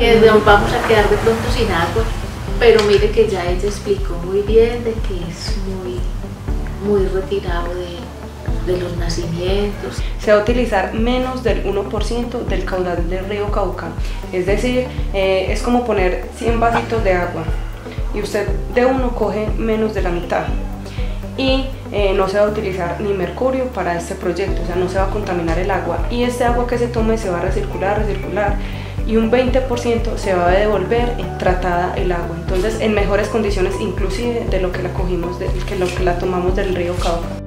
que nos vamos a quedar de pronto sin agua, pero mire que ya ella explicó muy bien de que es muy retirado de los nacimientos. Se va a utilizar menos del 1% del caudal del río Cauca, es decir, es como poner 100 vasitos de agua y usted de uno coge menos de la mitad. Y no se va a utilizar ni mercurio para este proyecto, o sea, no se va a contaminar el agua, y este agua que se tome se va a recircular y un 20% se va a devolver tratada el agua, entonces en mejores condiciones inclusive de lo que la cogimos, lo que la tomamos del río Cauca.